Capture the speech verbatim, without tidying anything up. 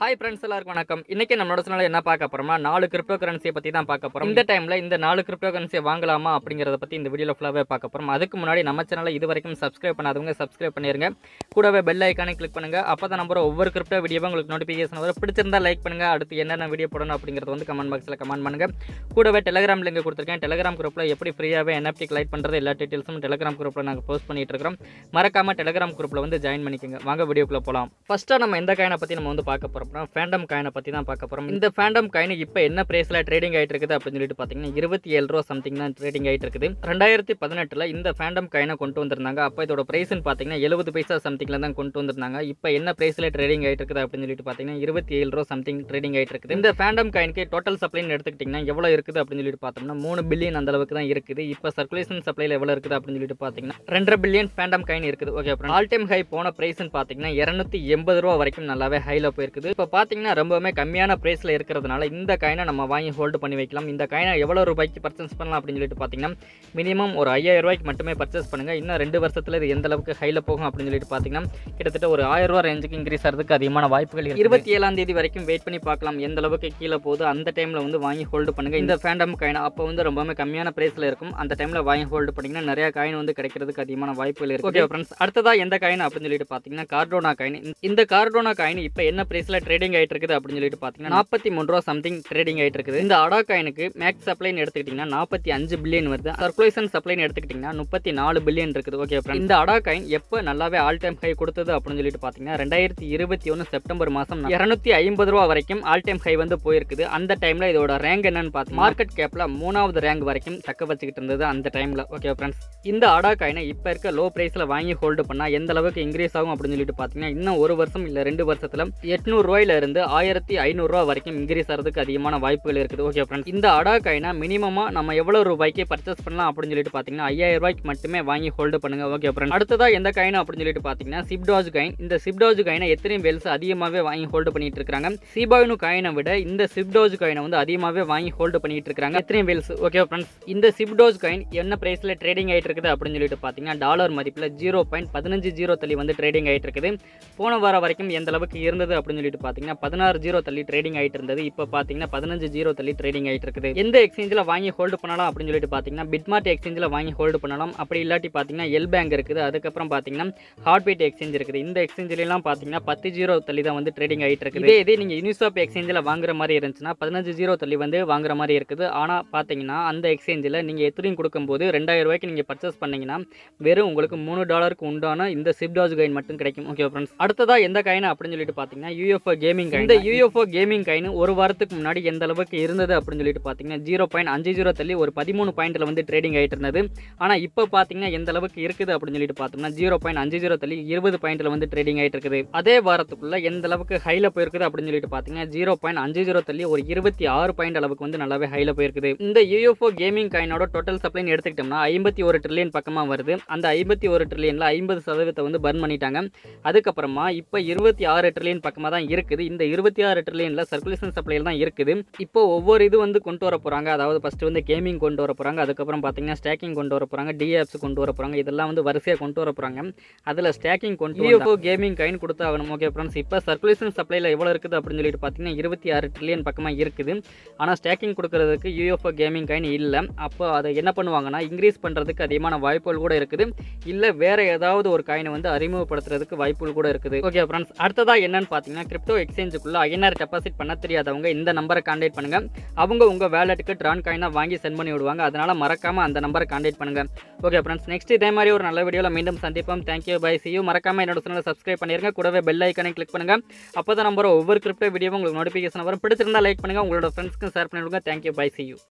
Hi friends, எல்லாருக்கும் வணக்கம். இன்னைக்கு நம்மளோட சேனல்ல என்ன பார்க்க போறோம்னா நாலு கிரிப்டோ கரன்சியை பத்தி தான் பார்க்க போறோம். இந்த டைம்ல இந்த நாலு கிரிப்டோ கரன்சியை வாங்கலாமா அப்படிங்கறத பத்தி இந்த வீடியோல ஃபுல்லாவே பார்க்க போறோம். அதுக்கு முன்னாடி நம்ம சேனலை இதுவரைக்கும் சப்ஸ்கிரைப் பண்ணாதவங்க சப்ஸ்கிரைப் பண்ணிருங்க. கூடவே பெல் ஐகானை கிளிக் பண்ணுங்க. அப்பதான் நம்ம ஒவ்வொரு கிரிப்டோ வீடியோவும் உங்களுக்கு நோட்டிபிகேஷன் வரும். பிடிச்சிருந்தா லைக் பண்ணுங்க. அடுத்து என்னென்ன வீடியோ போடணும் அப்படிங்கறது வந்து கமெண்ட் பாக்ஸ்ல கமெண்ட் பண்ணுங்க. கூடவே டெலிகிராம் லிங்க் கொடுத்திருக்கேன். டெலிகிராம் குரூப்ல எப்படி ஃப்ரீயாவே N F T கலெக்ட் பண்றது எல்லா டீடைல்ஸும் டெலிகிராம் குரூப்ல நாங்க போஸ்ட் பண்ணிட்டு இருக்கோம். மறக்காம டெலிகிராம் குரூப்ல வந்து ஜாயின் பண்ணிக்கங்க. வாங்க வீடியோக்குள்ள போலாம். ஃபர்ஸ்டா நம்ம எந்த காயினை பத்தி நம்ம வந்து பார்க்க போறோம்னா ஃபேண்டம் காயினை பத்தி தான் பார்க்க போறோம். இந்த ஃபேண்டம் காயின் இப்போ என்ன பிரைஸ்ல ட்ரேடிங் ஆயிட்டு இருக்குது அப்படின்னு சொல்லிட்டு பாத்தீங்கன்னா இருபத்தி ஏழு ரூபா சம்திங் தான் ட்ரேடிங் ஆயிட்டு இருக்குது. ரெண்டாயிரத்தி பதினெட்டுல இந்த ஃபேண்டம் காயினை கொண்டு வந்திருந்தாங்க. அப்ப இதோட பிரைஸ்ன்னு பாத்தீங்கன்னா எழுபது பைசா சம்திங்ல தான் கொண்டு வந்திருந்தாங்க. இப்போ என்ன பிரைஸ்ல ட்ரேடிங் ஆயிட்டு இருக்குது அப்படின்னு சொல்லிட்டு பாத்தீங்கன்னா இருபத்தி ஏழு ரூபா சம்திங் ட்ரேடிங் ஆயிட்டு இருக்குது. இந்த ஃபேண்டம் காயினுக்கு டோட்டல் சப்ளைன்னு எடுத்துக்கிட்டீங்கன்னா எவ்வளவு இருக்குது அப்படின்னு சொல்லிட்டு பார்த்தோம்னா மூணு பில்லியன் அந்த அளவுக்கு தான் இருக்குது. இப்போ சர்க்குலேஷன் சப்ளைல எவ்வளவு இருக்குது அப்படின்னு சொல்லிட்டு பாத்தீங்கன்னா ரெண்டரை பில்லியன் ஃபேண்டம் காயின் இருக்குது. ஓகே, ஆல் டைம் ஹை போன பிரைஸ்ன்னு பாத்தீங்கன்னா இருநூத்தி எண்பது ரூபா வரைக்கும் நல்லாவே ஹைல போயிருக்குது. இப்போ பாத்தீங்கன்னா ரொம்பவே கம்மியான பிரைஸ்ல இருக்கிறதுனால இந்த காயினை நம்ம வாங்கி ஹோல்டு பண்ணி வைக்கலாம். இந்த காயினை எவ்வளவு ரூபாய்க்கு பர்ச்சேஸ் பண்ணலாம் அப்படின்னு சொல்லிட்டு பாத்தீங்கன்னா மினிமம் ஒரு ஐயாயிரம் ரூபாய்க்கு மட்டுமே பர்ச்சேஸ் பண்ணுங்க. இன்னும் ரெண்டு வருஷத்துல இது எந்த அளவுக்கு ஹைல போகும் அப்படின்னு சொல்லிட்டு பாத்தீங்கன்னா கிட்டத்தட்ட ஒரு ஆயிரம் ரூபாய் ரேஞ்சுக்கு இன்க்ரீஸ் ஆகிறதுக்கு அதிகமான வாய்ப்புகள் இருக்கு. இருபத்தி ஏழாம் தேதி வரைக்கும் வெயிட் பண்ணி பார்க்கலாம் எந்த அளவுக்கு கீழே போகுது. அந்த டைம்ல வந்து வாங்கி ஹோல்டு பண்ணுங்க. இந்த ஃபேண்டம் காயின் அப்போ வந்து ரொம்பவே கம்மியான பிரைஸ்ல இருக்கும். அந்த டைம்ல வாங்கி ஹோல்டு பண்ணீங்கன்னா நிறைய காயின் வந்து கிடைக்கிறதுக்கு அதிகமான வாய்ப்புகள் இருக்கு. ஓகே ஃப்ரெண்ட்ஸ், அடுத்ததா எந்த காயின் அப்படின்னு சொல்லிட்டு பாத்தீங்கன்னா கார்டோனா காயின். இந்த கார்டோனா காயின் இப்போ என்ன பிரைஸ்ல ட்ரேடிங் ஆயிட்டு இருக்குது அப்படின்னு சொல்லிட்டு பாத்தீங்கன்னா நாற்பத்தி மூணு ரூபா சம்திங் ட்ரேடிங் ஆயிட்டு இருக்குது. இந்த அடா காயினுக்கு மேக்ஸ் சப்ளைன்னு எடுத்துக்கிட்டீங்கன்னா நாற்பத்தி அஞ்சு பில்லியன் வருது. சர்க்குலேஷன் சப்ளைன்னு எடுத்துக்கிட்டீங்கன்னா முப்பத்தி நாலு பில்லியன் இருக்குது. ஓகே ஃப்ரெண்ட்ஸ், இந்த அடா காயின் எப்போ நல்லாவே ஆல் டைம் ஹை கொடுத்தது அப்படின்னு சொல்லிட்டு பாத்தீங்கன்னா ரெண்டாயிரத்தி இருபத்தி ஒன்னு செப்டம்பர் மாசம் இருநூத்தி ஐம்பது ரூபா வரைக்கும் ஆல் டைம் ஹை வந்து போயிருக்குது. அந்த டைம்ல இதோட ரேங்க் என்னன்னு பார்த்து மார்க்கெட் கேப்ல மூணாவது ரேங்க் வரைக்கும் தக்க வச்சுக்கிட்டு இருந்தது அந்த டைம்ல. ஓகே ஃப்ரெண்ட்ஸ், இந்த அடா காயினை இப்ப இருக்க லோ பிரைஸ்ல வாங்கி ஹோல்டு பண்ணா எந்த அளவுக்கு இன்க்ரீஸ் ஆகும் அப்படின்னு சொல்லிட்டு பாத்தீங்கன்னா இன்னும் ஒரு வருஷம் இல்ல ரெண்டு வருஷத்துல எட்நூறு ரூபாயில இருந்து ஆயிரத்தி ஐநூறு ரூபாய் வரைக்கும் இன்க்ரீஸ் ஆகிறதுக்கு அதிகமான வாய்ப்புகள் இருக்குது. ஓகே ஃப்ரெண்ட்ஸ், இந்த அடா காயினை மினிமமா நம்ம எவ்வளவு ரூபாய்க்கு பர்ச்சேஸ் பண்ணலாம் அப்படின்னு சொல்லிட்டு பாத்தீங்கன்னா ஐயாயிரம் ரூபாய்க்கு மட்டுமே வாங்கி ஹோல்டு பண்ணுங்க. ஓகே ஃப்ரெண்ட்ஸ், அடுத்ததா எந்த காயின் அப்படின்னு சொல்லிட்டு பாத்தீங்கன்னா சிப்டாஜ் காயின். இந்த சிப்டாஜ் காயினை எத்தனை வேல்ஸ் அதிகமாவே வாங்கி ஹோல்டு பண்ணிட்டு இருக்காங்க. சிபாயினு காயினை விட இந்த சிப்டாஜ் காயினை வந்து அதிகமாவே வாங்கி ஹோல்டு பண்ணிட்டு இருக்காங்க. எத்தனை வேல்ஸ்? ஓகே ஃப்ரெண்ட்ஸ், இந்த சிப்டாஜ் காயின் என்ன பிரைஸ்ல ட்ரேடிங் ஆயிட்டு இருக்குது அப்படின்னு சொல்லிட்டு பாத்தீங்கன்னா டாலர் மதிப்புல ஜீரோ பாயிண்ட் பதினஞ்சு ஜீரோ தள்ளி வந்து ட்ரேடிங் ஆயிட்டு இருக்குது. போன வாரம் வரைக்கும் எந்த அளவுக்கு இருந்தது அப்படின்னு சொல்லிட்டு பாத்தீங்கன்னா பதினாறு ஜீரோ தள்ளி ட்ரேடிங் ஆயிட்டு இருந்தது. இப்போ பாத்தீங்கன்னா பதினஞ்சு ஜீரோ தள்ளி ட்ரேடிங் ஆயிட்டு இருக்குது. எந்த எக்ஸ்சேஞ்சில் வாங்கி ஹோல்டு பண்ணலாம் அப்படின்னு சொல்லிட்டு பாத்தீங்கன்னா பிட்மார்ட் எக்ஸ்சேஞ்சில் வாங்கி ஹோல்டு பண்ணலாம். அப்படி இல்லாட்டி பாத்தீங்கன்னா எல் பேங்க் இருக்குது. அதுக்கப்புறம் பாத்தீங்கன்னா ஹார்ட்பீட் எக்ஸ்சேஞ்ச் இருக்குது. இந்த எக்ஸ்சேஞ்சில எல்லாம் பாத்தீங்கன்னா பத்து ஜீரோ தள்ளி தான் வந்து ட்ரேடிங் ஆயிட்டு இருக்குது. இதே இதே நீங்க யூனிஸ்வாப் எக்ஸ்சேஞ்சில் வாங்குற மாதிரி இருந்துச்சுன்னா பதினஞ்சு ஜீரோ தள்ளி வந்து வாங்குற மாதிரி இருக்குது. ஆனா பாத்தீங்கன்னா அந்த எக்ஸ்சேஞ்சில் நீங்க எத்தனையும் கொடுக்கும்போது ரெண்டாயிரம் ரூபாய்க்கு நீங்க பர்ச்சேஸ் பண்ணீங்கன்னா வெறும் உங்களுக்கு மூணு டாலருக்கு உண்டான இந்த சிப்டாஜ் காயின் மட்டும் கிடைக்கும். ஓகே ஃப்ரெண்ட்ஸ், அடுத்ததா எந்த காயின் அப்படின்னு சொல்லிட்டு பாத்தீங்கன்னா U F O gaming coin. இந்த U F O gaming coin ஒரு வாரத்துக்கு முன்னாடி எந்த அளவுக்கு இருந்தது அப்படின்னு சொல்லிட்டு பாத்தீங்கன்னா ஜீரோ பாயிண்ட் அஞ்சு ஜீரோ தள்ளி ஒரு பதிமூணு பாயிண்ட்ல வந்து ட்ரேடிங் ஆயிட்டு இருந்தது. ஆனா இப்போ பாத்தீங்கன்னா எந்த அளவுக்கு இருக்குது அப்படின்னு சொல்லிட்டு பார்த்தோம்னா ஜீரோ பாயிண்ட் அஞ்சு ஜீரோ தள்ளி இருபது பாயிண்ட்ல வந்து ட்ரேடிங் ஆயிட்டு இருக்குது. அதே வாரத்துக்குள்ள எந்த அளவுக்கு ஹைல போயிருக்குது அப்படின்னு சொல்லிட்டு பாத்தீங்கன்னா ஜீரோ பாயிண்ட் அஞ்சு ஜீரோ தள்ளி ஒரு இருபத்தி ஆறு பாயிண்ட் அளவுக்கு வந்து நல்லாவே ஹைல போயிருக்குது. இந்த U F O கேமிங் காயினோட டோட்டல் சப்ளைன்னு எடுத்துக்கிட்டோம்னா ஐம்பத்தி ஒரு ட்ரில்லியன் பக்கமா வருது. அந்த ஐம்பத்தி ஒரு ட்ரில்லியன்ல ஐம்பது சதவீதத்தை வந்து பர்ன் பண்ணிட்டாங்க. அதுக்கப்புறமா இப்போ இருபத்தி ஆறு ட்ரில்லியன் பக்கமா தான் இருக்குது. இந்த இருபத்தி ஆறு ட்ரில்லியன்ல சர்க்குலேஷன் சப்ளைல தான் இருக்குது. இப்போ ஒவ்வொரு இது வந்து கொண்டு வர போறாங்க. அதாவது ஃபர்ஸ்ட் வந்து கேமிங் கொண்டு வர போறாங்க. அதுக்கப்புறம் பாத்தீங்கன்னா ஸ்டேக்கிங் கொண்டு வர போறாங்க. டி ஆப்ஸ் கொண்டு வர போறாங்க. இதெல்லாம் வந்து வரிசையா கொண்டு வர போறாங்க. அதுல ஸ்டேக்கிங் கொண்டு U F O gaming coin கொடுத்தாகணும். ஓகே ஃப்ரெண்ட்ஸ், இப்போ சர்க்குலேஷன் சப்ளைல எவ்வளவு இருக்குது அப்படின்னு சொல்லிட்டு பாத்தீங்கன்னா இருபத்தி ஆறு ட்ரில்லியன் பக்கமா இருக்குது. ஆனா ஸ்டேக்கிங் கொடுக்கறதுக்கு U F O gaming coin இல்ல. அப்போ அதை என்ன பண்ணுவாங்கன்னா இன்க்ரீஸ் பண்றதுக்கு அதிகமான வாய்ப்புகள் கூட இருக்குது. இல்ல வேற ஏதாவது ஒரு காயினை வந்து அறிமுகப்படுத்துறதுக்கு வாய்ப்புகள் கூட இருக்குது. ஓகே ஃப்ரெண்ட்ஸ், அடுத்ததா என்னன்னு பாத்தீங்கன்னா கிரிப்டோ எக்ஸ்சேஞ்சுக்குள்ள I N R டெபாசிட் பண்ண தெரியாதவங்க இந்த நம்பரை கான்டாக்ட் பண்ணுங்க. அவங்க உங்க வேலெட்டுக்கு ட்ரான் காயினா வாங்கி சென்ட் பண்ணி விடுவாங்க. அதனால மறக்காம அந்த நம்பரை கான்டாக்ட் பண்ணுங்க. ஓகே ஃப்ரெண்ட்ஸ், நெக்ஸ்ட் இதே மாதிரி ஒரு நல்ல வீடியோல மீண்டும் சந்திப்போம். Thank you, bye, see you. மறக்காம என்னோட சேனலை சப்ஸ்கிரைப் பண்ணிருங்க. கூடவே பெல் ஐகானை கிளிக் பண்ணுங்க. அப்பதான் நம்ம ஒவ்வொரு கிரிப்டோ வீடியோவும் உங்களுக்கு நோட்டிபிகேஷன் வரும். பிடிச்சிருந்தா லைக் பண்ணுங்க. உங்களோட ஃப்ரெண்ட்ஸ்க்கு ஷேர் பண்ணி விடுங்க. Thank you, bye, see you.